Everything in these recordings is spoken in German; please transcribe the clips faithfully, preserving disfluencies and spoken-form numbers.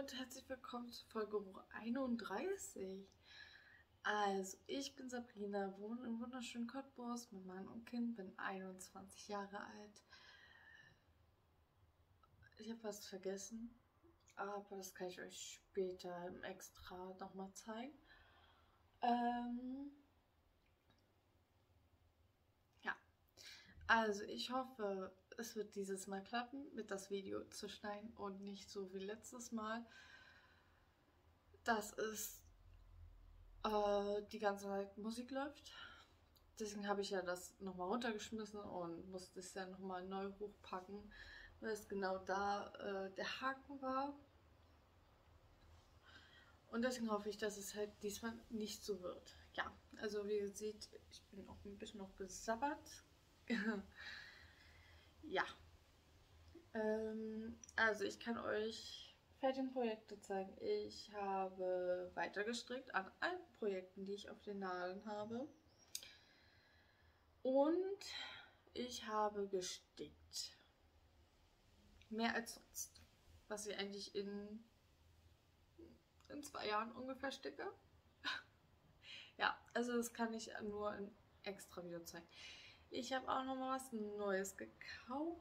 und herzlich willkommen zu Folge einunddreißig. Also, ich bin Sabrina, wohne im wunderschönen Cottbus mit Mann und Kind, bin einundzwanzig Jahre alt. Ich habe was vergessen, aber das kann ich euch später im Extra nochmal zeigen. Ähm, ja, also ich hoffe, es wird dieses Mal klappen, mit das Video zu schneiden und nicht so wie letztes Mal. Das ist äh, die ganze Zeit Musik läuft. Deswegen habe ich ja das nochmal runtergeschmissen und musste es ja nochmal neu hochpacken, weil es genau da äh, der Haken war. Und deswegen hoffe ich, dass es halt diesmal nicht so wird. Ja, also wie ihr seht, ich bin auch ein bisschen noch besabbert. Ja, ähm, also ich kann euch fertige Projekte zeigen. Ich habe weitergestrickt an allen Projekten, die ich auf den Nadeln habe. Und ich habe gestickt. Mehr als sonst. Was ich eigentlich in, in zwei Jahren ungefähr sticke. Ja, also das kann ich nur in extra Video zeigen. Ich habe auch nochmal was Neues gekauft.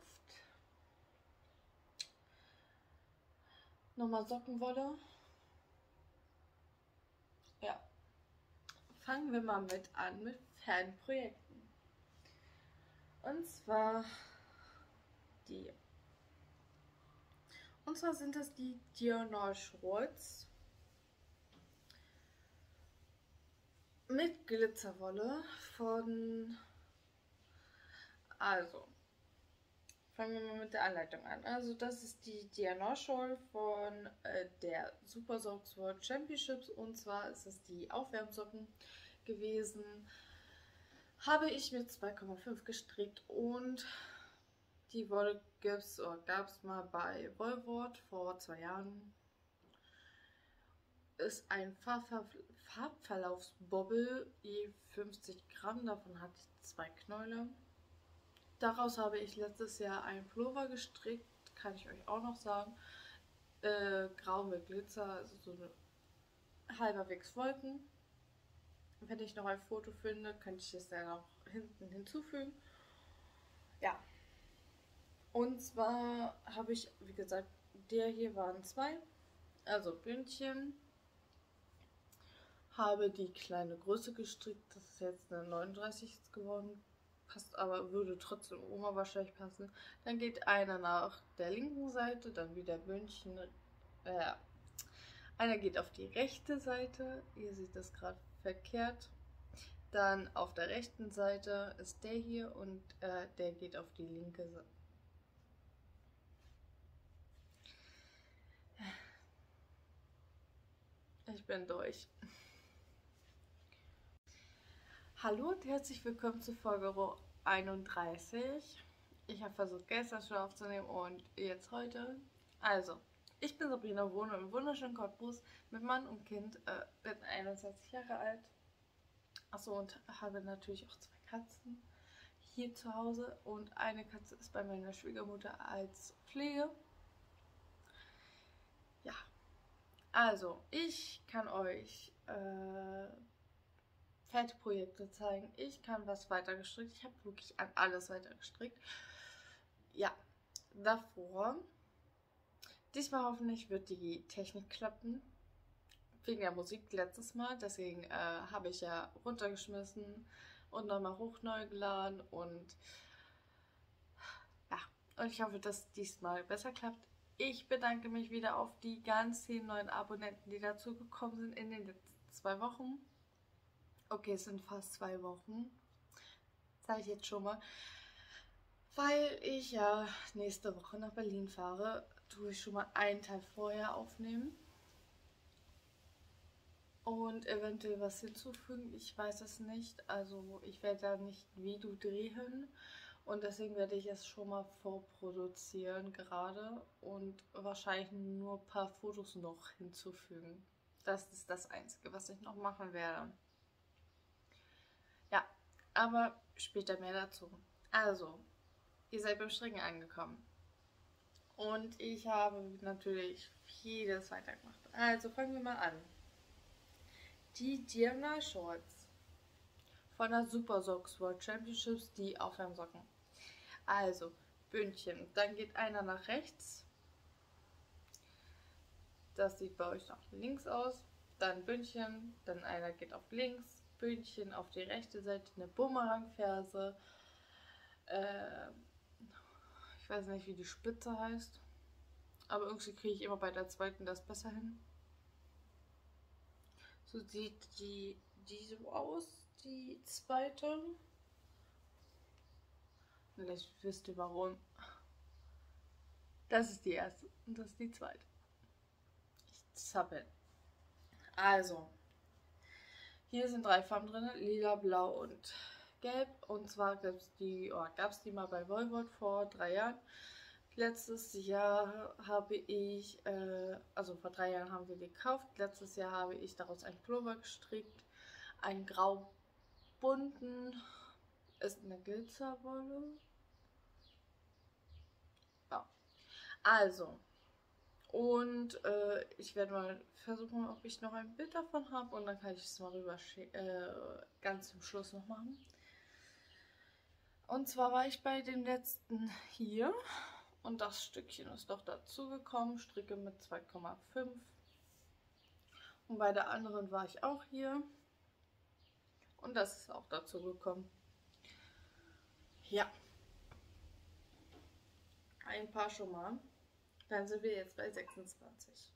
Nochmal Sockenwolle. Ja. Fangen wir mal mit an mit Fanprojekten. Und zwar die. Und zwar sind das die Diagonal Shorts mit Glitzerwolle von. Also, fangen wir mal mit der Anleitung an. Also das ist die Diana Shawl von äh, der Super Socks World Championships. Und zwar ist es die Aufwärmsocken gewesen. Habe ich mit zwei Komma fünf gestrickt und die Wolle gab es mal bei Wollwort vor zwei Jahren. Ist ein Farbver Farbverlaufsbobbel, je fünfzig Gramm, davon hatte ich zwei Knäule. Daraus habe ich letztes Jahr einen Pullover gestrickt, kann ich euch auch noch sagen. Äh, grau mit Glitzer, also so eine halberwegs Wolken. Wenn ich noch ein Foto finde, könnte ich es dann noch hinten hinzufügen. Ja. Und zwar habe ich, wie gesagt, der hier waren zwei, also Bündchen. Habe die kleine Größe gestrickt, das ist jetzt eine neununddreißig geworden. Passt aber, würde trotzdem Oma wahrscheinlich passen. Dann geht einer nach der linken Seite, dann wieder Bündchen. Äh, einer geht auf die rechte Seite. Ihr seht das gerade verkehrt. Dann auf der rechten Seite ist der hier und äh, der geht auf die linke Seite. Ich bin durch. Hallo und herzlich willkommen zu Folge einunddreißig. Ich habe versucht gestern schon aufzunehmen und jetzt heute. Also, ich bin Sabrina, wohne im wunderschönen Cottbus mit Mann und Kind, äh, bin einundzwanzig Jahre alt. Achso, und habe natürlich auch zwei Katzen hier zu Hause und eine Katze ist bei meiner Schwiegermutter als Pflege. Ja, also, ich kann euch äh, Fertigprojekte zeigen. Ich kann was weiter gestrickt. Ich habe wirklich an alles weiter gestrickt. Ja, davor. Diesmal hoffentlich wird die Technik klappen. Wegen der Musik letztes Mal. Deswegen äh, habe ich ja runtergeschmissen und nochmal hoch neu geladen. Und ja, und ich hoffe, dass diesmal besser klappt. Ich bedanke mich wieder auf die ganz vielen neuen Abonnenten, die dazu gekommen sind in den letzten zwei Wochen. Okay, es sind fast zwei Wochen. Sage ich jetzt schon mal. Weil ich ja nächste Woche nach Berlin fahre, tue ich schon mal einen Teil vorher aufnehmen. Und eventuell was hinzufügen. Ich weiß es nicht. Also ich werde da nicht Video drehen. Und deswegen werde ich es schon mal vorproduzieren gerade. Und wahrscheinlich nur ein paar Fotos noch hinzufügen. Das ist das Einzige, was ich noch machen werde. Ja, aber später mehr dazu. Also, ihr seid beim Stricken angekommen. Und ich habe natürlich vieles weitergemacht. Also fangen wir mal an. Die Diagonal Shorts von der Super Socks World Championships, die Aufwärmsocken. Also, Bündchen. Dann geht einer nach rechts. Das sieht bei euch nach links aus. Dann Bündchen. Dann einer geht auf links. Bündchen auf die rechte Seite. Eine Bumerangferse. Äh, ich weiß nicht, wie die Spitze heißt. Aber irgendwie kriege ich immer bei der zweiten das besser hin. So sieht die, die so aus, die zweite. Vielleicht wisst ihr warum. Das ist die erste und das ist die zweite. Ich zappel. Also, hier sind drei Farben drin: lila, blau und gelb. Und zwar gab es die, oh, gab's die mal bei Volvot vor drei Jahren. Letztes Jahr habe ich, äh, also vor drei Jahren haben wir die gekauft. Letztes Jahr habe ich daraus einen Pullover gestrickt. Einen graubunten, ist eine Glitzerwolle. Ja. Also, und äh, ich werde mal versuchen, ob ich noch ein Bild davon habe und dann kann ich es mal rüber äh, ganz zum Schluss noch machen. Und zwar war ich bei dem letzten hier und das Stückchen ist doch dazu gekommen, Stricke mit zwei Komma fünf. Und bei der anderen war ich auch hier und das ist auch dazu gekommen. Ja, ein paar schon mal. Dann sind wir jetzt bei sechsundzwanzig.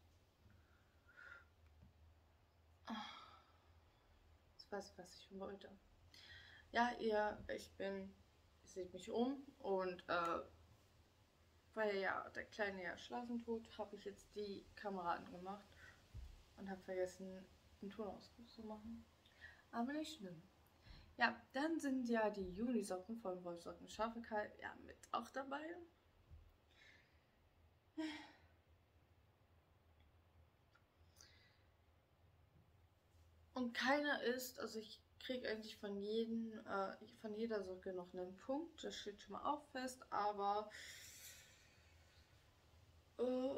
Jetzt weiß ich, was ich wollte. Ja, ihr, ich bin, ihr seht mich um und äh, weil ja der Kleine ja schlafen tut, habe ich jetzt die Kamera angemacht und habe vergessen, den Tonausgang zu machen. Aber nicht schlimm. Ja, dann sind ja die Junisocken von Wollsocken Scharfe Kalb ja mit auch dabei. Und keiner ist, also ich kriege eigentlich von jedem, äh, von jeder Socke noch einen Punkt. Das steht schon mal auch fest, aber äh,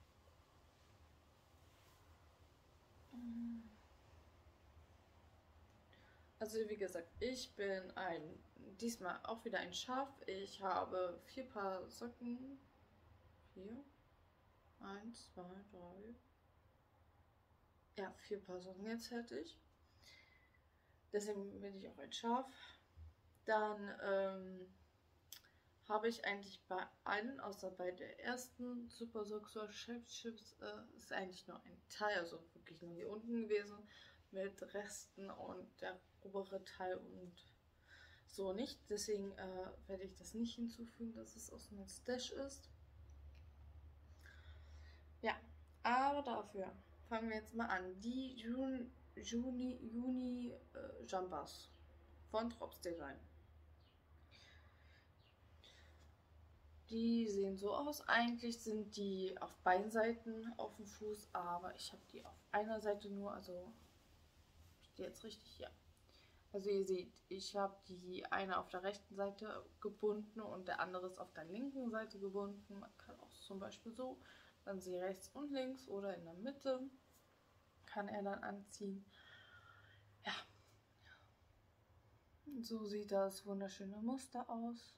also wie gesagt, ich bin ein, diesmal auch wieder ein Schaf. Ich habe vier Paar Socken. Vier. Eins, zwei, drei. Ja, vier Paar Socken jetzt fertig. Deswegen bin ich auch ein Schaf. Dann ähm, habe ich eigentlich bei allen, außer bei der ersten Super Soxor Chefchips, äh, ist eigentlich nur ein Teil, also wirklich nur hier unten gewesen, mit Resten und der obere Teil und so nicht. Deswegen äh, werde ich das nicht hinzufügen, dass es aus einem Stash ist. Ja, aber dafür fangen wir jetzt mal an. Die Juni, Juni, Juni äh, Jumpers von Drops Design. Die sehen so aus. Eigentlich sind die auf beiden Seiten auf dem Fuß, aber ich habe die auf einer Seite nur, also steht jetzt richtig hier. Also ihr seht, ich habe die eine auf der rechten Seite gebunden und der andere ist auf der linken Seite gebunden. Man kann auch zum Beispiel so, dann sie rechts und links oder in der Mitte kann er dann anziehen. Ja, so sieht das wunderschöne Muster aus.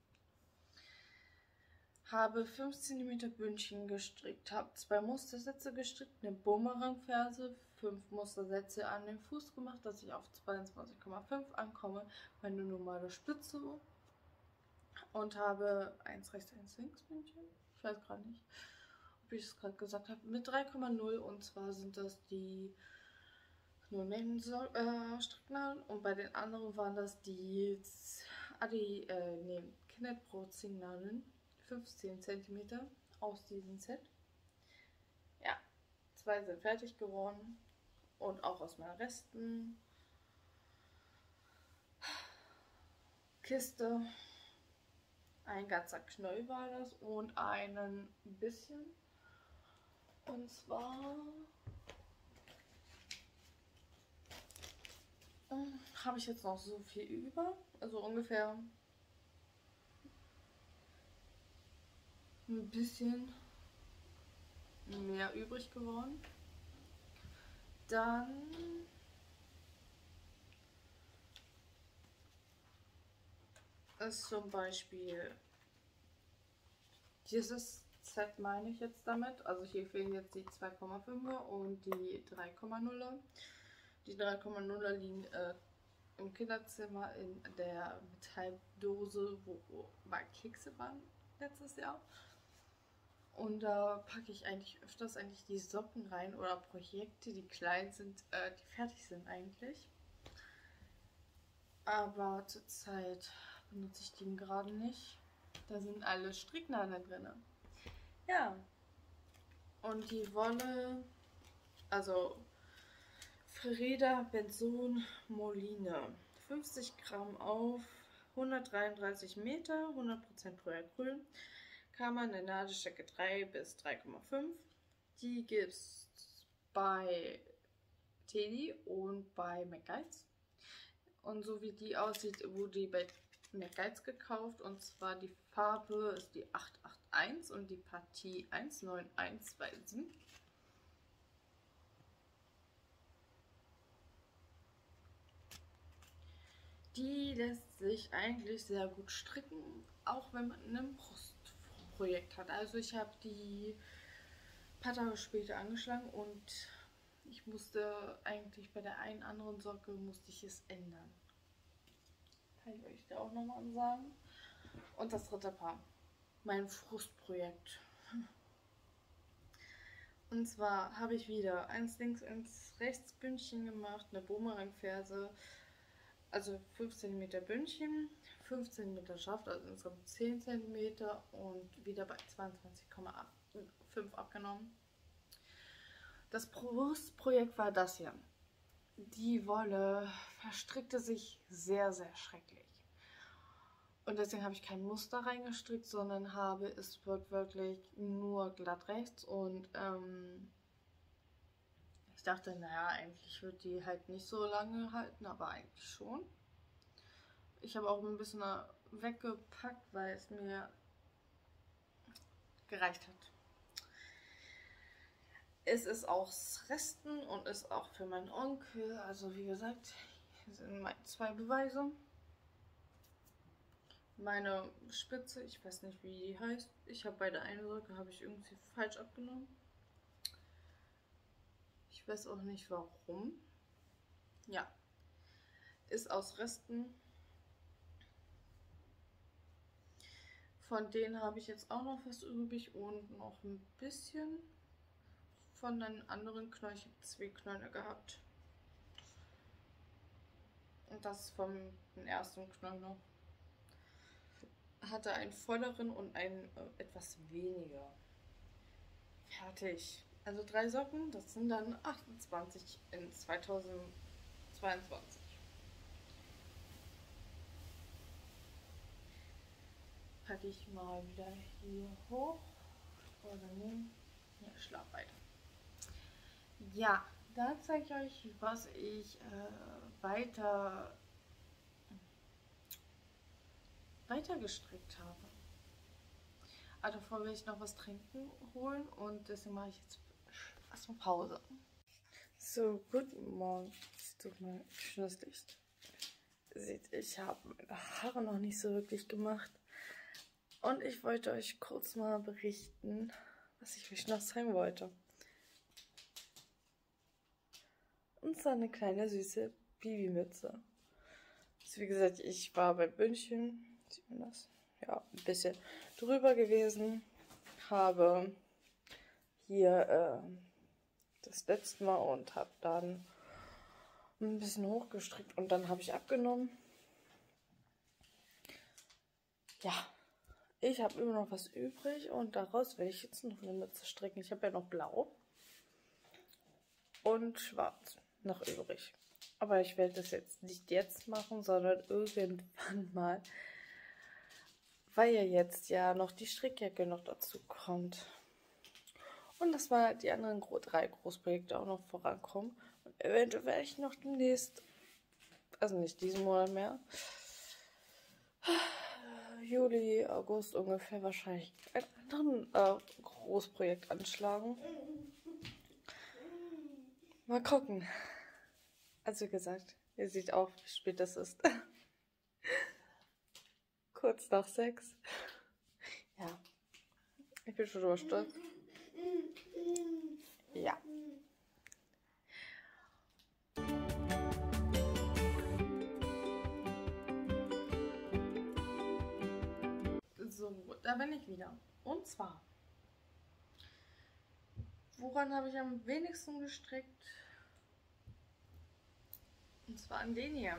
Habe fünf Zentimeter Bündchen gestrickt, habe zwei Mustersätze gestrickt, eine Bumerangferse, fünf Mustersätze an den Fuß gemacht, dass ich auf zweiundzwanzig Komma fünf ankomme, meine normale Spitze und habe eins rechts, eins links Bündchen, ich weiß gerade nicht, ob ich es gerade gesagt habe, mit drei Komma null und zwar sind das die nur äh, Stricknadeln und bei den anderen waren das die Adi, äh, nee, Knetbrot-Zingnadeln. fünfzehn Zentimeter aus diesem Set. Ja, zwei sind fertig geworden und auch aus meinen Resten. Kiste, ein ganzer Knäuel war das und einen bisschen. Und zwar äh, habe ich jetzt noch so viel über, also ungefähr ein bisschen mehr übrig geworden. Dann ist zum Beispiel dieses Set, meine ich jetzt damit. Also hier fehlen jetzt die zwei Komma fünfer und die drei Komma nuller. Die drei Komma nuller liegen äh, im Kinderzimmer in der Metalldose, wo, wo mal Kekse waren letztes Jahr. Und da packe ich eigentlich öfters eigentlich die Socken rein oder Projekte, die klein sind, äh, die fertig sind eigentlich. Aber zurzeit benutze ich die gerade nicht. Da sind alle Stricknadeln drin. Ja. Und die Wolle, also Freda Benson Moline. fünfzig Gramm auf hundertdreiunddreißig Meter, hundert Prozent Polyacryl. Kann man in Nadelstärke drei bis drei Komma fünf. Die gibt es bei Teddy und bei McGuides. Und so wie die aussieht, wurde die bei McGuides gekauft. Und zwar die Farbe ist die acht acht eins und die Partie eins neun eins zwei sieben. Die lässt sich eigentlich sehr gut stricken, auch wenn man ein Brustprojekt hat. Also ich habe die ein paar Tage später angeschlagen und ich musste eigentlich bei der einen anderen Socke musste ich es ändern. Kann ich euch da auch nochmal ansagen. Und das dritte Paar, mein Frustprojekt. Und zwar habe ich wieder eins links, eins rechts Bündchen gemacht, eine Bumerangferse. Also fünf Zentimeter Bündchen, fünf Zentimeter Schaft, also insgesamt zehn Zentimeter und wieder bei zweiundzwanzig Komma fünf abgenommen. Das Brustprojekt war das hier. Die Wolle verstrickte sich sehr, sehr schrecklich. Und deswegen habe ich kein Muster reingestrickt, sondern habe es wirklich nur glatt rechts und ähm, ich dachte, naja, eigentlich wird die halt nicht so lange halten, aber eigentlich schon. Ich habe auch ein bisschen weggepackt, weil es mir gereicht hat. Es ist aus Resten und ist auch für meinen Onkel. Also wie gesagt, hier sind meine zwei Beweise. Meine Spitze, ich weiß nicht wie die heißt. Ich habe bei der einen Socke habe ich irgendwie falsch abgenommen. Ich weiß auch nicht warum. Ja, ist aus Resten. Von denen habe ich jetzt auch noch was übrig und noch ein bisschen von den anderen Knollen. Ich habe zwei Knölle gehabt. Und das vom ersten Knoll noch. Hatte einen volleren und einen äh, etwas weniger. Fertig. Also drei Socken, das sind dann achtundzwanzig in zweitausendzweiundzwanzig. Packe ich mal wieder hier hoch. Oder nehmen. Ja, schlaf weiter. Ja, da zeige ich euch, was ich äh, weiter, weiter gestrickt habe. Aber davor will ich noch was trinken holen und deswegen mache ich jetzt erstmal Pause. So, guten Morgen. Tut mal schönes Licht. Seht, ich habe meine Haare noch nicht so wirklich gemacht. Und ich wollte euch kurz mal berichten, was ich euch noch zeigen wollte. Und zwar eine kleine süße Babymütze. Also wie gesagt, ich war bei Bündchen, sieht man das? Ja, ein bisschen drüber gewesen. Habe hier äh, das letzte Mal und habe dann ein bisschen hochgestrickt und dann habe ich abgenommen. Ja, ich habe immer noch was übrig und daraus werde ich jetzt noch eine Mütze stricken. Ich habe ja noch blau und schwarz noch übrig. Aber ich werde das jetzt nicht jetzt machen, sondern irgendwann mal, weil ja jetzt ja noch die Strickjacke noch dazu kommt. Und dass mal die anderen drei Großprojekte auch noch vorankommen. Und eventuell werde ich noch demnächst, also nicht diesen Monat mehr, Juli, August ungefähr wahrscheinlich ein anderes äh, Großprojekt anschlagen. Mal gucken. Also wie gesagt, ihr seht auch, wie spät das ist. Kurz nach sechs. Ja, ich bin schon stolz. Ja. So, da bin ich wieder. Und zwar, woran habe ich am wenigsten gestrickt? Und zwar an den hier.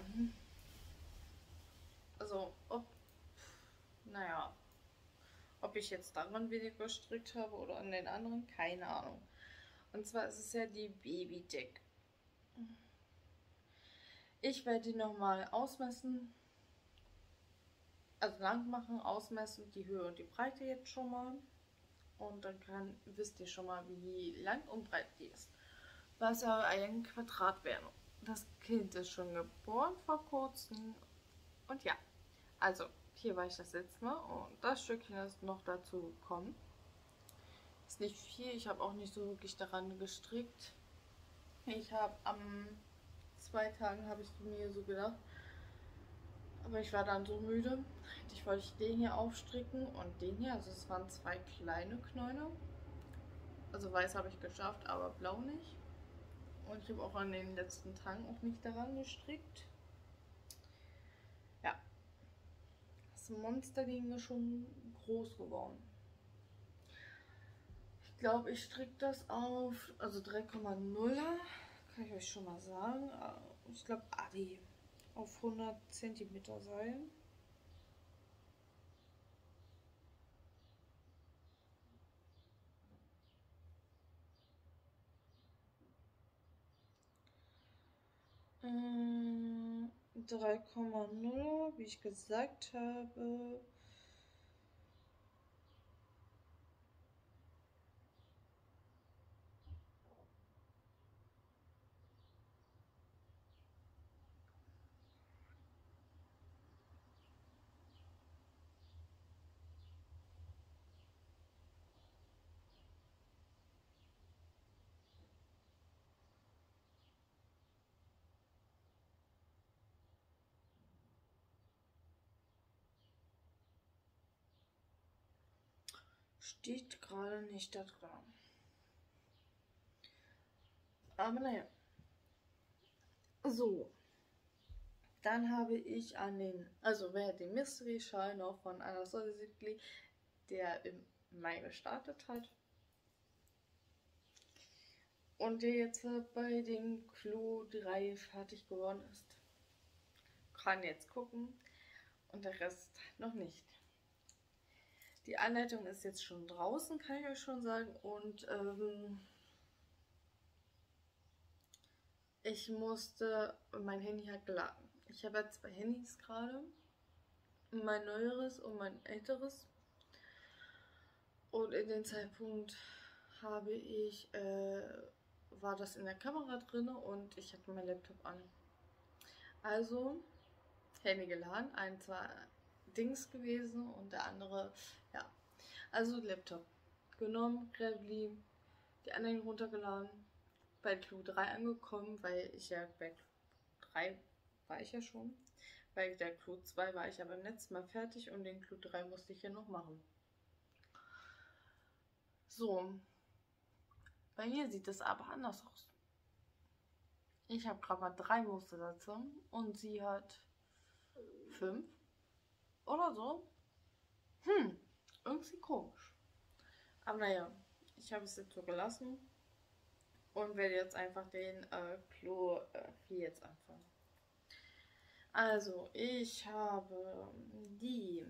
Also, ob, naja, ob ich jetzt daran weniger gestrickt habe oder an den anderen, keine Ahnung. Und zwar ist es ja die Baby-Deck. Ich werde die nochmal ausmessen. Also lang machen, ausmessen, die Höhe und die Breite jetzt schon mal. Und dann kann, wisst ihr schon mal, wie lang und breit die ist. Was ja ein Quadrat wäre. Das Kind ist schon geboren vor kurzem. Und ja, also hier war ich das letzte Mal und das Stückchen ist noch dazu gekommen. Ist nicht viel, ich habe auch nicht so wirklich daran gestrickt. Ich habe am zwei Tagen habe ich mir so gedacht, aber ich war dann so müde. Ich wollte den hier aufstricken und den hier, also es waren zwei kleine Knäule. Also weiß habe ich geschafft, aber blau nicht. Und ich habe auch an den letzten Tagen auch nicht daran gestrickt. Ja. Das Monsterding ist schon groß geworden. Ich glaube, ich stricke das auf, also drei Komma null, kann ich euch schon mal sagen. Ich glaube, Adi auf hundert Zentimeter Seil. drei Komma null, wie ich gesagt habe. Steht gerade nicht da dran. Aber naja. So. Dann habe ich an den, also wer den Mystery-Schal noch von Anastasia, der im Mai gestartet hat. Und der jetzt bei dem Clou drei fertig geworden ist. Kann jetzt gucken. Und der Rest noch nicht. Die Anleitung ist jetzt schon draußen, kann ich euch schon sagen. Und ähm, ich musste, mein Handy hat geladen. Ich habe ja zwei Handys gerade. Mein neueres und mein älteres. Und in dem Zeitpunkt habe ich, äh, war das in der Kamera drin und ich hatte mein Laptop an. Also, Handy geladen, ein, zwei Dings gewesen und der andere, ja. Also Laptop genommen, Gravely, die anderen runtergeladen, bei Clou drei angekommen, weil ich ja bei Clou drei war ich ja schon. Bei der Clou zwei war ich ja beim letzten Mal fertig und den Clou drei musste ich ja noch machen. So, bei mir sieht es aber anders aus. Ich habe gerade mal drei Muster dazu und sie hat fünf oder so. Hm, irgendwie komisch. Aber naja, ich habe es jetzt so gelassen und werde jetzt einfach den äh, Clou vier äh, jetzt anfangen. Also, ich habe die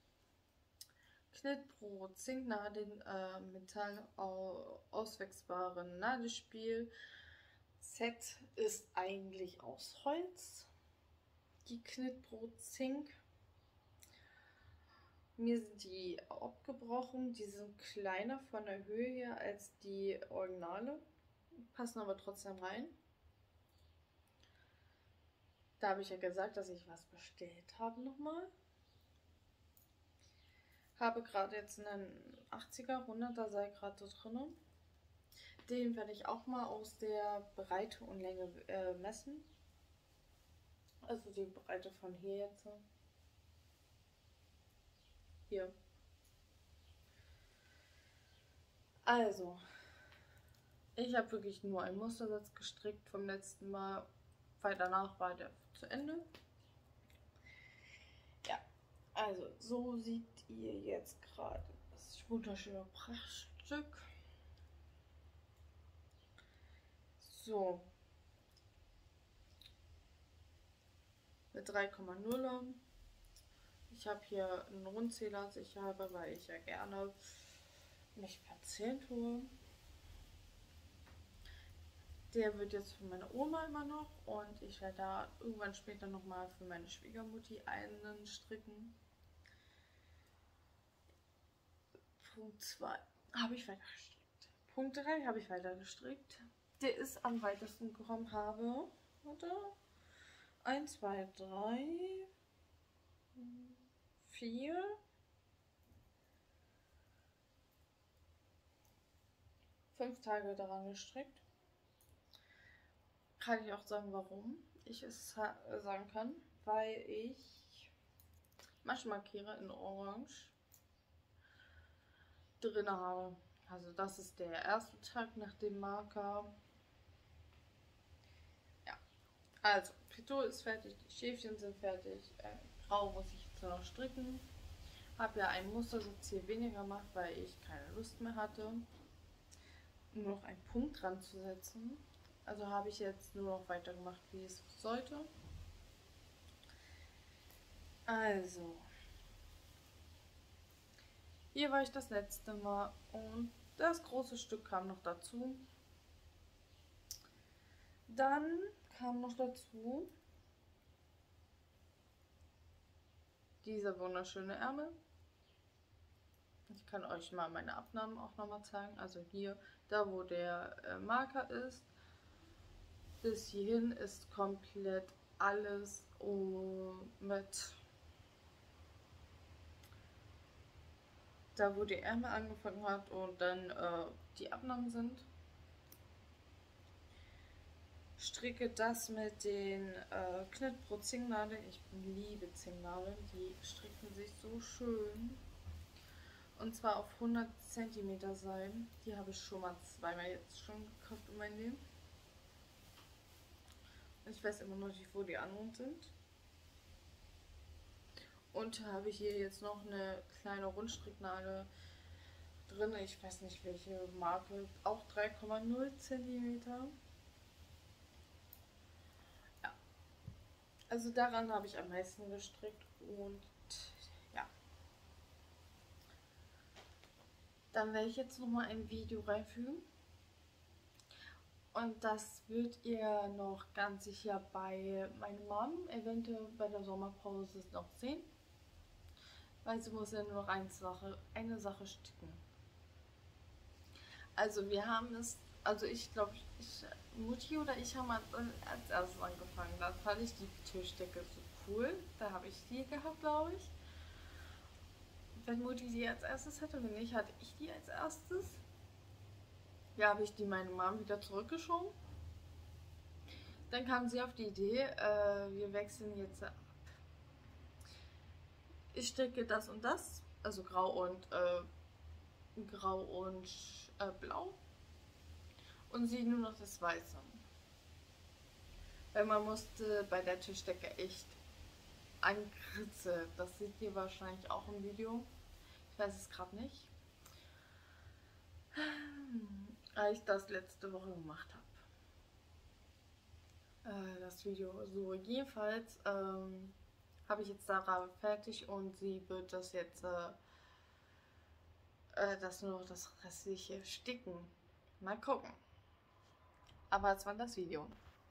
Knitbrot Zinknadeln äh, Metall auswechselbaren Nadelspiel. Set ist eigentlich aus Holz. Die Knitbrot Zink. Mir sind die abgebrochen. Die sind kleiner von der Höhe her als die Originale. Passen aber trotzdem rein. Da habe ich ja gesagt, dass ich was bestellt habe nochmal. Habe gerade jetzt einen achtziger, hunderter Seil gerade drin. Den werde ich auch mal aus der Breite und Länge äh, messen. Also die Breite von hier jetzt. Hier. Also, ich habe wirklich nur einen Mustersatz gestrickt vom letzten Mal, weil danach war der zu Ende. Ja, also so seht ihr jetzt gerade das wunderschöne Prachtstück. So. Mit drei Komma null. Ich habe hier einen Rundzähler sicherhalber, weil ich ja gerne mich verzählen tue. Der wird jetzt für meine Oma immer noch und ich werde da irgendwann später nochmal für meine Schwiegermutti einen stricken. Punkt zwei habe ich weiter gestrickt. Punkt drei habe ich weiter gestrickt. Der ist am weitesten gekommen, habe, warte, eins, zwei, drei, vier, fünf Tage daran gestrickt. Kann ich auch sagen, warum ich es sagen kann, weil ich Maschenmarkierer in Orange drin habe. Also das ist der erste Tag nach dem Marker. Ja, also Pito ist fertig, die Schäfchen sind fertig, äh, Grau muss ich jetzt noch stricken. Habe ja einen Mustersatz hier weniger gemacht, weil ich keine Lust mehr hatte, nur noch einen Punkt dran zu setzen. Also habe ich jetzt nur noch weitergemacht, wie es sollte. Also, hier war ich das letzte Mal und das große Stück kam noch dazu. Dann kam noch dazu dieser wunderschöne Ärmel. Ich kann euch mal meine Abnahmen auch nochmal zeigen. Also hier, da wo der äh, Marker ist, bis hierhin ist komplett alles um, mit, da wo die Ärmel angefangen hat und dann äh, die Abnahmen sind. Stricke das mit den äh, Knitpro Zingnadeln. Ich liebe Zingnadeln, die stricken sich so schön. Und zwar auf hundert Zentimeter Seil. Die habe ich schon mal zweimal jetzt schon gekauft in meinem Leben. Ich weiß immer noch nicht, wo die anderen sind. Und habe hier jetzt noch eine kleine Rundstricknadel drin. Ich weiß nicht welche Marke. Auch drei Komma null Zentimeter. Ja. Also daran habe ich am meisten gestrickt. Und ja. Dann werde ich jetzt nochmal ein Video reinfügen. Und das wird ihr noch ganz sicher bei meiner Mom, eventuell bei der Sommerpause noch sehen. Weil sie muss ja nur noch eine Sache, eine Sache sticken. Also wir haben es, also ich glaube, ich, Mutti oder ich haben als erstes angefangen. Da fand ich die Türstecke so cool. Da habe ich die gehabt, glaube ich. Wenn Mutti die als erstes hatte, wenn nicht, hatte ich die als erstes. Ja, habe ich die meine Mom wieder zurückgeschoben. Dann kam sie auf die Idee, äh, wir wechseln jetzt ab. Ich stricke das und das, also grau und äh, grau und äh, blau. Und sie nur noch das Weiße. Weil man musste bei der Tischdecke echt ankritzeln. Das seht ihr wahrscheinlich auch im Video. Ich weiß es gerade nicht. Als ich das letzte Woche gemacht habe. Äh, das Video. So, jedenfalls ähm, habe ich jetzt Sarah fertig und sie wird das jetzt äh, äh, das nur noch das restliche sticken. Mal gucken. Aber es war das Video.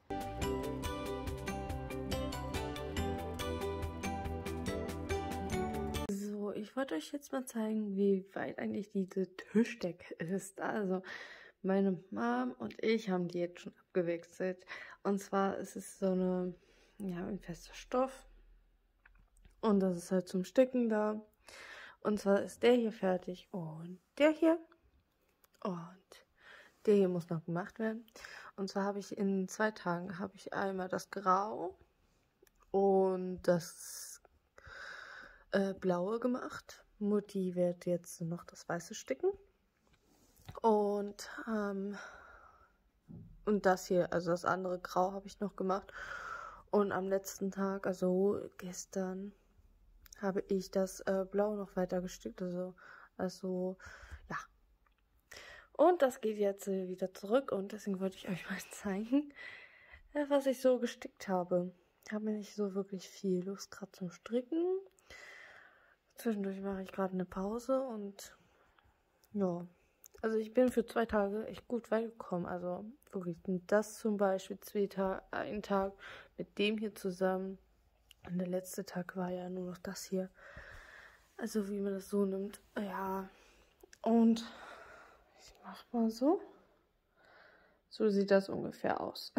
So, ich wollte euch jetzt mal zeigen, wie weit eigentlich diese Tischdecke ist. Also meine Mom und ich haben die jetzt schon abgewechselt. Und zwar ist es so eine, ja, ein fester Stoff. Und das ist halt zum Sticken da. Und zwar ist der hier fertig und der hier und der hier muss noch gemacht werden. Und zwar habe ich in zwei Tagen habe ich einmal das Grau und das äh, Blaue gemacht. Mutti wird jetzt noch das Weiße sticken. Und, ähm, und das hier, also das andere Grau habe ich noch gemacht. Und am letzten Tag, also gestern, habe ich das äh, Blau noch weiter gestickt. Also, also, ja. Und das geht jetzt äh, wieder zurück. Und deswegen wollte ich euch mal zeigen, äh, was ich so gestickt habe. Ich habe nicht so wirklich viel Lust gerade zum Stricken. Zwischendurch mache ich gerade eine Pause und ja. Also ich bin für zwei Tage echt gut weit gekommen. Also wirklich das zum Beispiel zwei Tage, ein Tag mit dem hier zusammen. Und der letzte Tag war ja nur noch das hier. Also wie man das so nimmt. Ja. Und ich mach mal so. So sieht das ungefähr aus.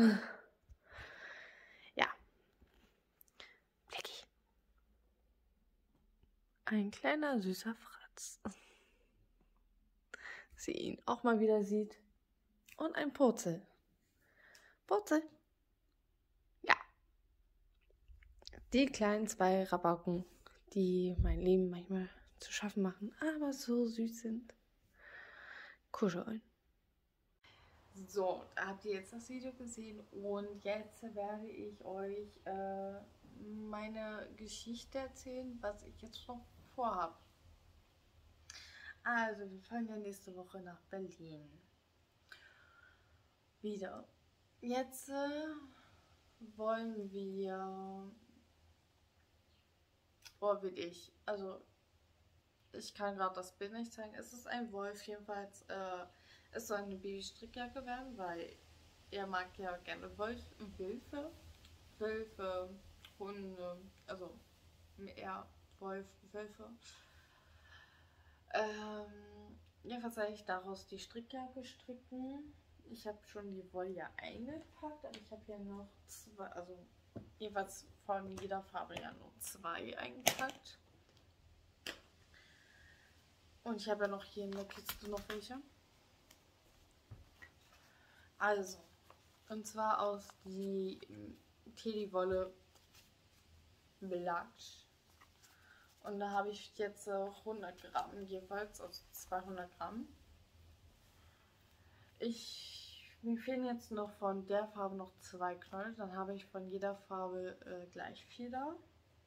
Ja. Blicky. Ein kleiner süßer Fratz. Sie ihn auch mal wieder sieht. Und ein Purzel. Purzel. Ja. Die kleinen zwei Rabacken, die mein Leben manchmal zu schaffen machen, aber so süß sind. Kuscheln. So, da habt ihr jetzt das Video gesehen und jetzt werde ich euch äh, meine Geschichte erzählen, was ich jetzt noch vorhabe. Also, wir fahren ja nächste Woche nach Berlin. Wieder. Jetzt äh, wollen wir, oh, will ich, also ich kann gerade das Bild nicht zeigen. Es ist ein Wolf, jedenfalls. Äh, es soll eine Baby-Strickjacke werden, weil er mag ja gerne Wolf, Wölfe, Wölfe, Hunde, also eher Wolf, Wölfe. Ähm, jedenfalls werde ich daraus die Strickjacke stricken. Ich habe schon die Wolle eingepackt, aber ich habe hier noch zwei, also jeweils von jeder Farbe ja nur zwei eingepackt. Und ich habe ja noch hier in der Kiste noch welche. Also, und zwar aus die Teddywolle Belagt. Und da habe ich jetzt hundert Gramm jeweils, also zweihundert Gramm. Ich, mir fehlen jetzt noch von der Farbe noch zwei Knäuel. Dann habe ich von jeder Farbe äh, gleich viel da.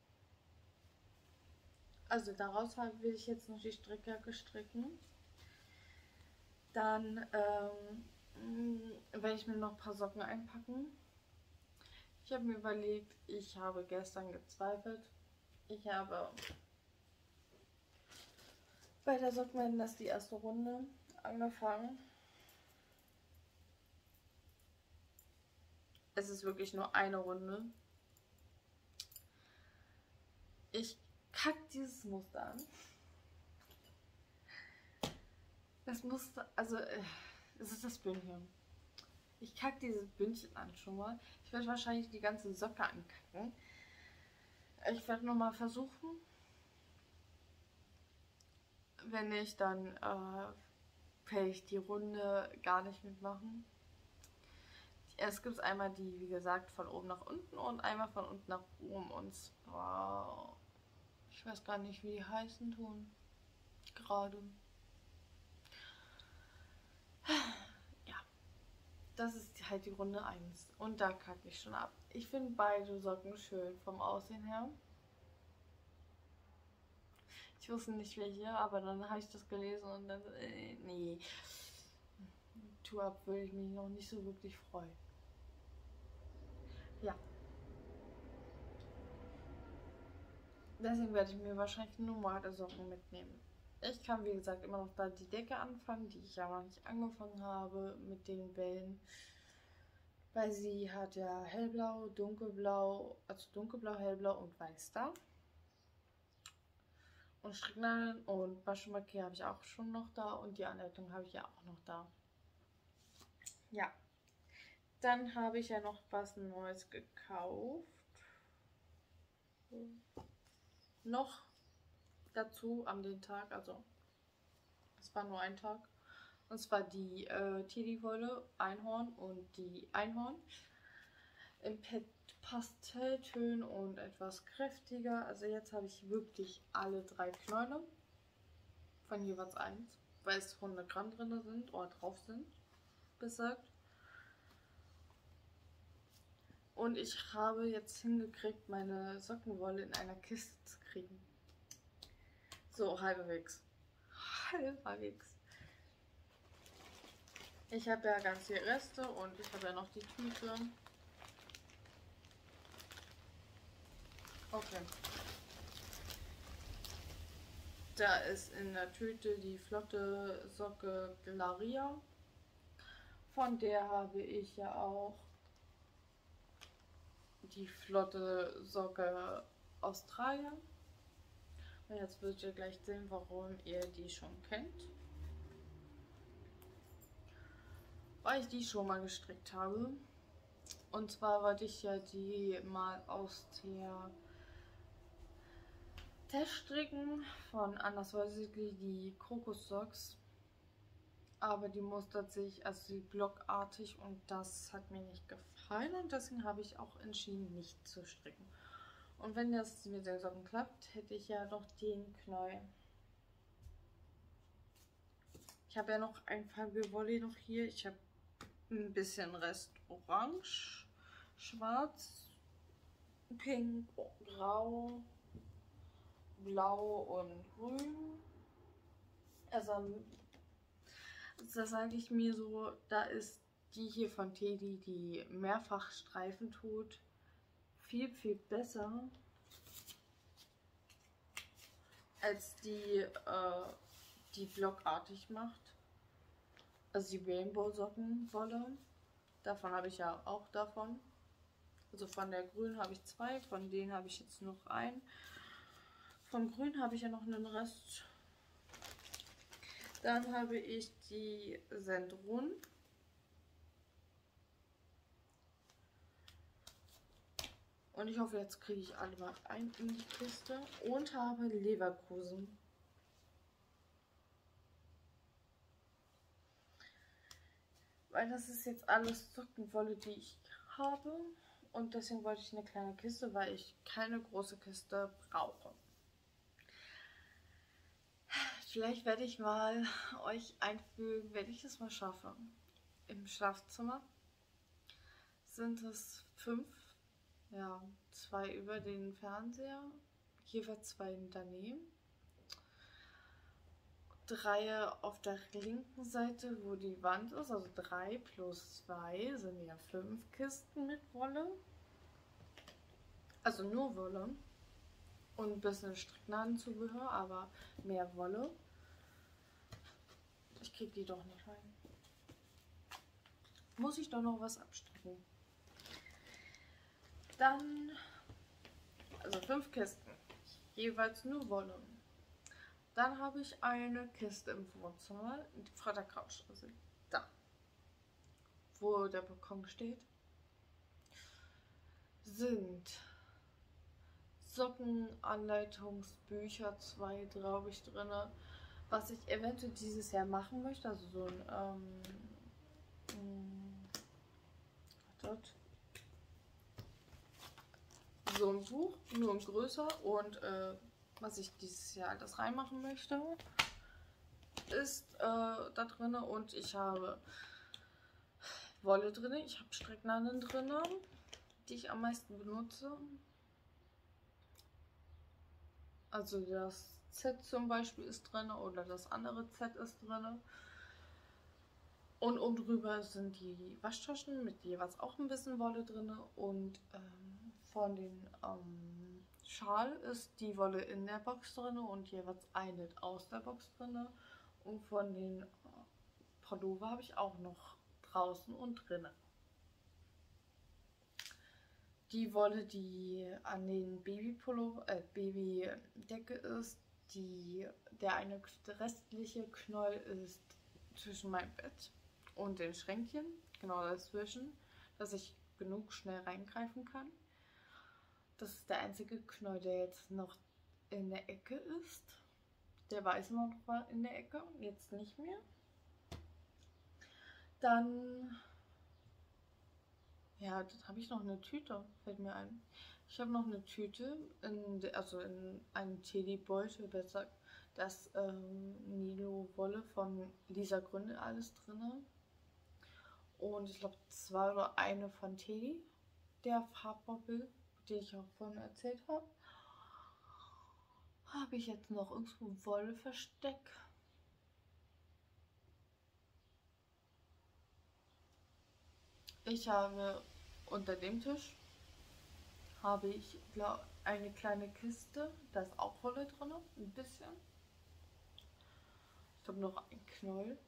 Also daraus will ich jetzt noch die Strickjacke stricken. Dann ähm, werde ich mir noch ein paar Socken einpacken. Ich habe mir überlegt, ich habe gestern gezweifelt. Ich habe bei der Sockenwende, das ist die erste Runde, angefangen. Es ist wirklich nur eine Runde. Ich kacke dieses Muster an. Das Muster, also, äh, es ist das Bündchen. Ich kacke dieses Bündchen an schon mal. Ich werde wahrscheinlich die ganze Socke ankacken. Ich werde nochmal versuchen. Wenn nicht, dann äh, werde ich die Runde gar nicht mitmachen. Es gibt einmal die, wie gesagt, von oben nach unten und einmal von unten nach oben. Und zwar, ich weiß gar nicht, wie die heißen tun. Gerade. Ja. Das ist halt die Runde eins. Und da kacke ich schon ab. Ich finde beide Socken schön vom Aussehen her. Ich wusste nicht welche, aber dann habe ich das gelesen und dann, äh, nee. Tu ab, würde ich mich noch nicht so wirklich freuen. Ja. Deswegen werde ich mir wahrscheinlich normale Socken mitnehmen. Ich kann, wie gesagt, immer noch da die Decke anfangen, die ich ja noch nicht angefangen habe mit den Bällen. Weil sie hat ja hellblau, dunkelblau, also dunkelblau, hellblau und weiß da. Und Stricknadeln und Waschmarkier habe ich auch schon noch da und die Anleitung habe ich ja auch noch da. Ja. Dann habe ich ja noch was Neues gekauft. Noch. dazu an den Tag, also es war nur ein Tag. Und zwar die äh, Teddywolle, Einhorn und die Einhorn. Im Pastelltönen und etwas kräftiger. Also jetzt habe ich wirklich alle drei Knäule von jeweils eins, weil es hundert Gramm drin sind oder drauf sind, besagt. Und ich habe jetzt hingekriegt, meine Sockenwolle in einer Kiste zu kriegen. So, halbwegs. Halbwegs. Ich habe ja ganz viele Reste und ich habe ja noch die Tüte. Okay. Da ist in der Tüte die flotte Socke Glaria. Von der habe ich ja auch die flotte Socke Australien. Und jetzt werdet ihr gleich sehen, warum ihr die schon kennt. Weil ich die schon mal gestrickt habe. Und zwar wollte ich ja die mal aus der Teststricken von Anders Worldly, die Krokussocks. Aber die mustert sich, also die blockartig, und das hat mir nicht gefallen. Und deswegen habe ich auch entschieden, nicht zu stricken. Und wenn das mit den Socken klappt, hätte ich ja noch den Knäuel. Ich habe ja noch ein Farbe Wolle noch hier. Ich habe ein bisschen Rest Orange, Schwarz, Pink, Grau, Blau und Grün. Also, da sage ich mir so, da ist die hier von Teddy, die Mehrfachstreifen tut, viel, viel besser als die, äh, die blockartig macht. Also die Rainbow-Sockenwolle. Davon habe ich ja auch davon. Also von der grünen habe ich zwei, von denen habe ich jetzt noch einen. Vom grün habe ich ja noch einen Rest. Dann habe ich die Sendrun. Und ich hoffe, jetzt kriege ich alle mal ein in die Kiste. Und habe Leverkusen. Weil das ist jetzt alles Sockenwolle, die ich habe. Und deswegen wollte ich eine kleine Kiste, weil ich keine große Kiste brauche. Vielleicht werde ich mal euch einfügen, wenn ich es mal schaffe. Im Schlafzimmer sind es fünf, ja, zwei über den Fernseher, jeweils zwei daneben. Drei auf der linken Seite, wo die Wand ist, also drei plus zwei sind ja fünf Kisten mit Wolle. Also nur Wolle und ein bisschen Stricknadenzubehör, aber mehr Wolle. Ich krieg die doch nicht rein. Muss ich doch noch was abstricken. Dann, also fünf Kisten, jeweils nur Wolle. Dann habe ich eine Kiste im Wohnzimmer, vor der Couch, also da, wo der Balkon steht, sind Sockenanleitungsbücher, zwei glaube ich drin, was ich eventuell dieses Jahr machen möchte, also so ein, ähm, dort, so ein Buch, nur ein größer, und äh, was ich dieses Jahr alles reinmachen möchte, ist äh, da drin, und ich habe Wolle drin, ich habe Stricknadeln drin, die ich am meisten benutze. Also das Z zum Beispiel ist drin oder das andere Z ist drin. Und oben drüber sind die Waschtaschen mit jeweils auch ein bisschen Wolle drin. Und ähm, von den ähm, Schal ist die Wolle in der Box drin und jeweils eine aus der Box drin. Und von den äh, Pullover habe ich auch noch draußen und drinnen. Die Wolle, die an den Babypullover, äh, Babydecke ist, die, der eine der restliche Knäuel ist zwischen meinem Bett und den Schränkchen, genau dazwischen, dass ich genug schnell reingreifen kann. Das ist der einzige Knäuel, der jetzt noch in der Ecke ist. Der weiße noch war in der Ecke, jetzt nicht mehr. Dann, ja, dann habe ich noch eine Tüte, fällt mir ein. Ich habe noch eine Tüte, in, also in einem Teddybeutel, besser gesagt, da ist ähm, Nilo Wolle von Lisa Gründel alles drin. Und ich glaube zwei oder eine von Teddy, der Farbbobbel, die ich auch vorhin erzählt habe. Habe ich jetzt noch irgendwo Wolle versteckt? Ich habe unter dem Tisch habe ich glaub, eine kleine Kiste, da ist auch Wolle drin, ein bisschen. Ich habe noch einen Knoll.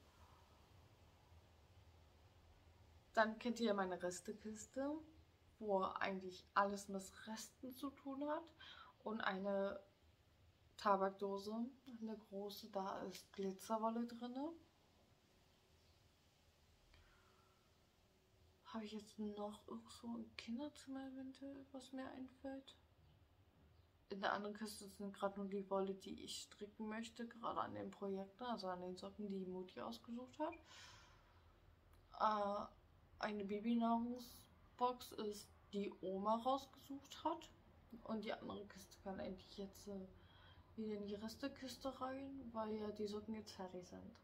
Dann kennt ihr meine Restekiste, wo eigentlich alles mit Resten zu tun hat. Und eine Tabakdose, eine große, da ist Glitzerwolle drin. Habe ich jetzt noch irgendwo ein Kinderzimmer eventuell, was mir einfällt? In der anderen Kiste sind gerade nur die Wolle, die ich stricken möchte, gerade an den Projekten, also an den Socken, die Mutti ausgesucht hat. Äh, eine Babynahrungsbox ist, die Oma rausgesucht hat. Und die andere Kiste kann endlich jetzt äh, wieder in die Restekiste rein, weil ja die Socken jetzt fertig sind.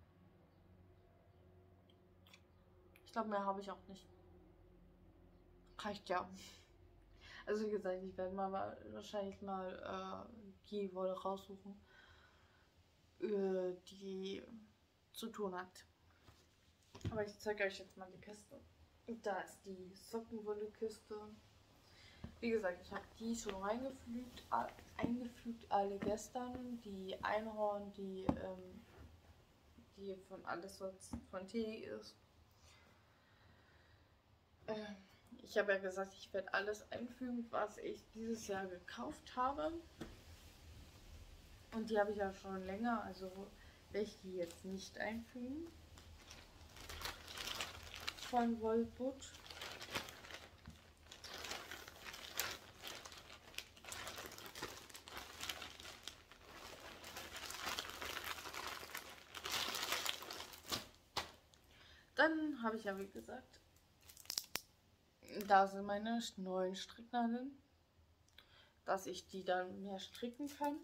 Ich glaube, mehr habe ich auch nicht. Reicht ja. Also wie gesagt, ich werde mal wahrscheinlich mal äh, die Wolle raussuchen, äh, die zu tun hat. Aber ich zeige euch jetzt mal die Kiste. Da ist die Sockenwolle-Kiste. Wie gesagt, ich habe die schon reingefügt, eingefügt alle gestern. Die Einhorn, die, ähm, die von alles, was von Teddy ist. Ähm, ich habe ja gesagt, ich werde alles einfügen, was ich dieses Jahr gekauft habe. Und die habe ich ja schon länger, also werde ich die jetzt nicht einfügen. Von Wollbutt. Dann habe ich ja, wie gesagt, da sind meine neuen Stricknadeln, dass ich die dann mehr stricken kann.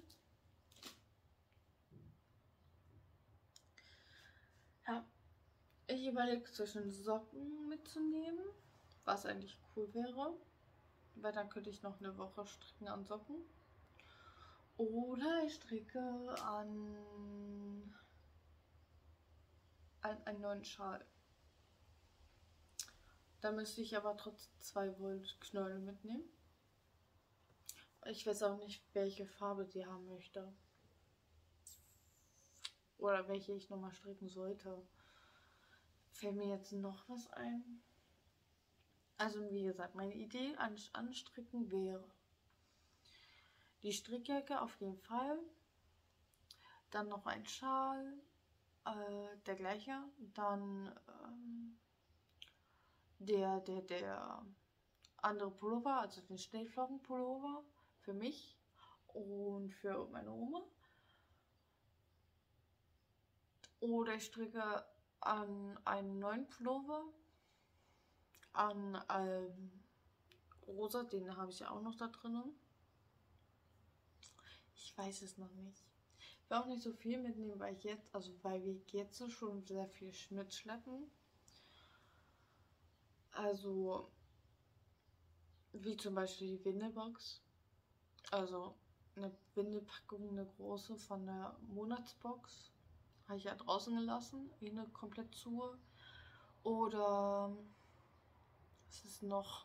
Ja, ich überlege zwischen Socken mitzunehmen, was eigentlich cool wäre, weil dann könnte ich noch eine Woche stricken an Socken. Oder ich stricke an, an einen neuen Schal. Da müsste ich aber trotzdem zwei Wollknäule mitnehmen. Ich weiß auch nicht, welche Farbe die haben möchte. Oder welche ich nochmal stricken sollte. Fällt mir jetzt noch was ein? Also wie gesagt, meine Idee an Anstricken wäre die Strickjacke auf jeden Fall. Dann noch ein Schal, äh, der gleiche. Dann ähm, der, der, der andere Pullover, also den Schneeflockenpullover für mich und für meine Oma. Oder ich stricke an einen neuen Pullover, an ähm, rosa, den habe ich ja auch noch da drinnen. Ich weiß es noch nicht. Ich will auch nicht so viel mitnehmen, weil ich jetzt, also weil wir jetzt schon sehr viel mitschleppen. Also wie zum Beispiel die Windelbox. Also eine Windelpackung, eine große von der Monatsbox. Habe ich ja draußen gelassen, eine komplett zu. Oder was ist noch?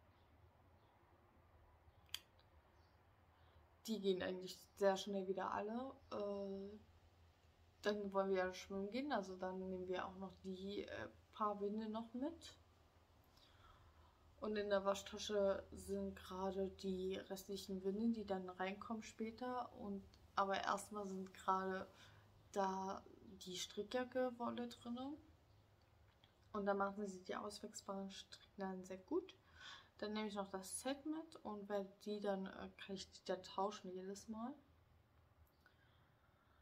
Die gehen eigentlich sehr schnell wieder alle. Äh, dann wollen wir ja schwimmen gehen, also dann nehmen wir auch noch die äh, paar Windeln noch mit. Und in der Waschtasche sind gerade die restlichen Windeln, die dann reinkommen später. Und aber erstmal sind gerade da die Strickjacke Wolle drin. Und dann machen sie die auswechselbaren Stricknadeln sehr gut. Dann nehme ich noch das Set mit und werde die dann, äh, kann ich die dann tauschen jedes Mal.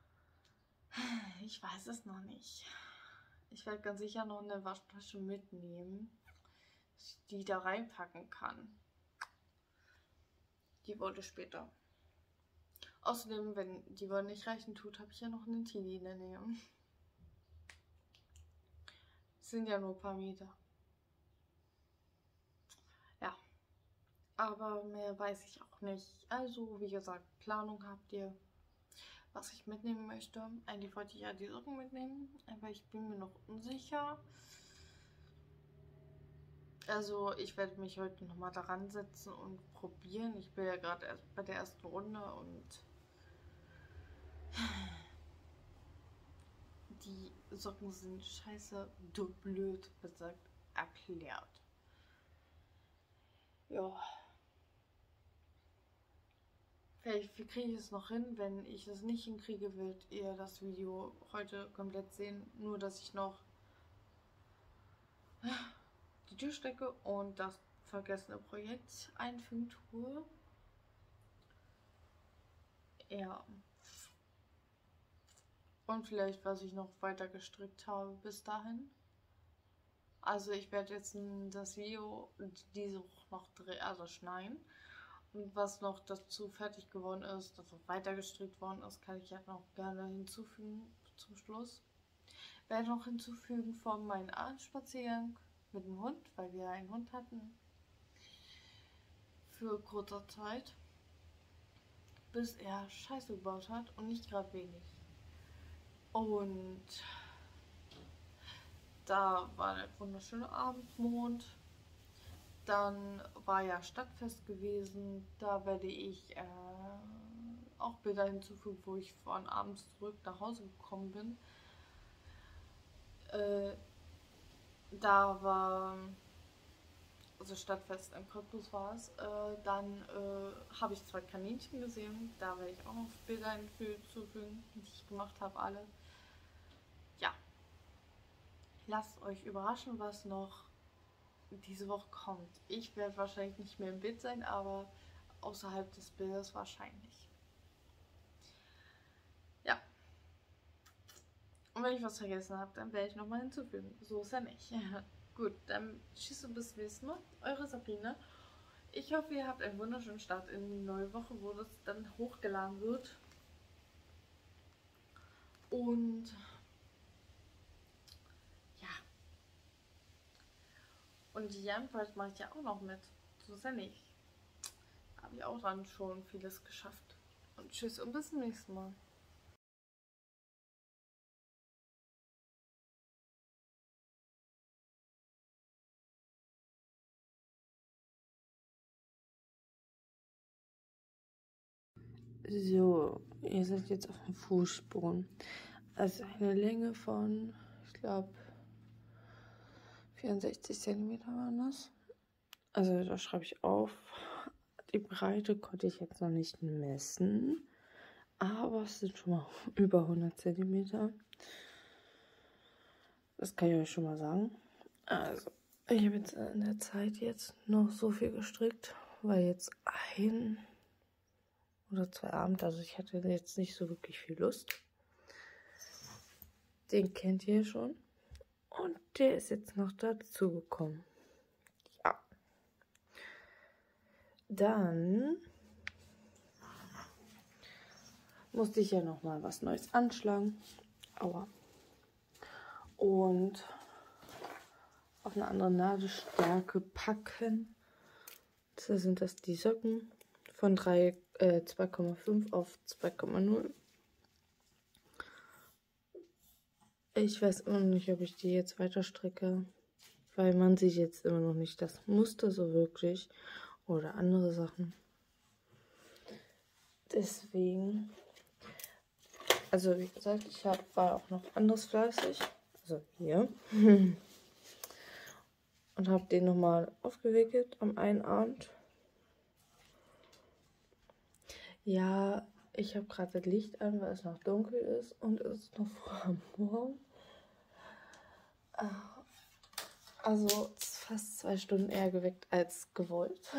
Ich weiß es noch nicht. Ich werde ganz sicher noch eine Waschtasche mitnehmen, die ich da reinpacken kann. Die wollte später. Außerdem, wenn die Wolle nicht reichen tut, habe ich ja noch einen Tini in der Nähe. Das sind ja nur ein paar Meter. Ja, aber mehr weiß ich auch nicht. Also, wie gesagt, Planung habt ihr, was ich mitnehmen möchte. Eigentlich wollte ich ja die Socken mitnehmen, aber ich bin mir noch unsicher. Also, ich werde mich heute nochmal daran setzen und probieren. Ich bin ja gerade erst bei der ersten Runde und die Socken sind scheiße blöd, gesagt, erklärt. Ja. Vielleicht kriege ich es noch hin. Wenn ich es nicht hinkriege, wird ihr das Video heute komplett sehen. Nur, dass ich noch die Tür stecke und das vergessene Projekt einfügen tue. Ja. Und vielleicht, was ich noch weiter gestrickt habe bis dahin. Also ich werde jetzt das Video diese Woche noch drehen, also schneiden. Und was noch dazu fertig geworden ist, das noch weiter gestrickt worden ist, kann ich ja noch gerne hinzufügen zum Schluss. Ich werde noch hinzufügen von meinem Abendspaziergang mit dem Hund, weil wir einen Hund hatten. Für kurze Zeit. Bis er Scheiße gebaut hat und nicht gerade wenig. Und da war der wunderschöne Abendmond. Dann war ja Stadtfest gewesen. Da werde ich äh, auch Bilder hinzufügen, wo ich von abends zurück nach Hause gekommen bin. Äh, da war, also Stadtfest im Cottbus war es. Äh, dann äh, habe ich zwei Kaninchen gesehen. Da werde ich auch noch Bilder hinzufügen, die ich gemacht habe, alle. Ja. Lasst euch überraschen, was noch diese Woche kommt. Ich werde wahrscheinlich nicht mehr im Bild sein, aber außerhalb des Bildes wahrscheinlich. Ja. Und wenn ich was vergessen habe, dann werde ich nochmal hinzufügen. So ist ja nicht. Gut, dann tschüss und bis zum nächsten Mal. Eure Sabrina. Ich hoffe, ihr habt einen wunderschönen Start in die neue Woche, wo das dann hochgeladen wird. Und ja. Und die Jam-Fight mache ich ja auch noch mit. So ist ja nicht. Habe ich auch dann schon vieles geschafft. Und tschüss und bis zum nächsten Mal. So, ihr seid jetzt auf dem Fußboden. Also eine Länge von, ich glaube, vierundsechzig Zentimeter waren das. Also da schreibe ich auf. Die Breite konnte ich jetzt noch nicht messen. Aber es sind schon mal über hundert Zentimeter. Das kann ich euch schon mal sagen. Also, ich habe jetzt in der Zeit jetzt noch so viel gestrickt, weil jetzt ein oder zwei Abende, also ich hatte jetzt nicht so wirklich viel Lust. Den kennt ihr schon. Und der ist jetzt noch dazu gekommen. Ja. Dann musste ich ja noch mal was Neues anschlagen. Aua. Und auf eine andere Nadelstärke packen. So sind das die Socken von drei, äh, zwei Komma fünf auf zwei Komma null. Ich weiß immer noch nicht, ob ich die jetzt weiter stricke, weil man sieht jetzt immer noch nicht das Muster so wirklich oder andere Sachen. Deswegen, also wie gesagt, ich hab, war auch noch anderes fleißig, also hier, und habe den nochmal aufgewickelt am einen Abend. Ja, ich habe gerade das Licht an, weil es noch dunkel ist und es ist noch früh am Morgen. Also fast zwei Stunden eher geweckt als gewollt.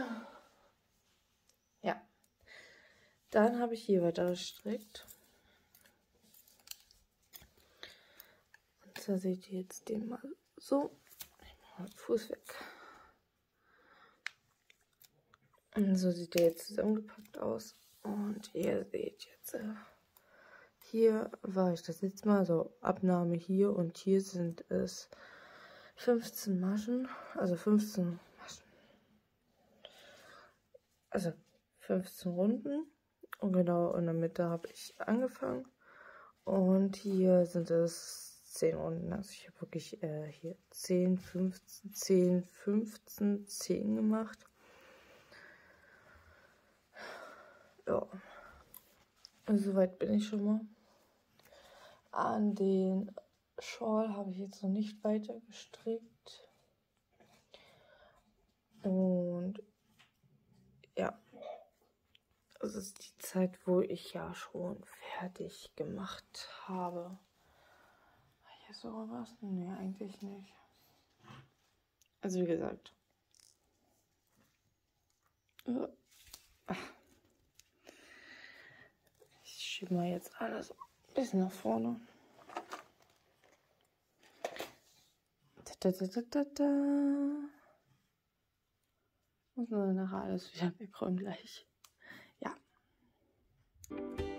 Ja. Dann habe ich hier weiter gestrickt. So seht ihr jetzt den mal so. Ich mache den Fuß weg. Und so sieht der jetzt zusammengepackt aus. Und ihr seht jetzt, äh, hier war ich das letzte Mal, so Abnahme hier und hier sind es fünfzehn Maschen, also fünfzehn Maschen, also fünfzehn Runden. Und genau in der Mitte habe ich angefangen. Und hier sind es zehn Runden. Also ich habe wirklich äh, hier zehn, fünfzehn, zehn, fünfzehn, zehn gemacht. Ja. Also soweit bin ich schon mal. An den Schal habe ich jetzt noch nicht weiter gestrickt. Und ja. Das ist die Zeit, wo ich ja schon fertig gemacht habe. War hier so was? Nee, eigentlich nicht. Also wie gesagt. Ich schiebe mal jetzt alles ein bisschen nach vorne. Da, da, da, da, da. Muss man nachher alles wieder wegräumen gleich. Ja.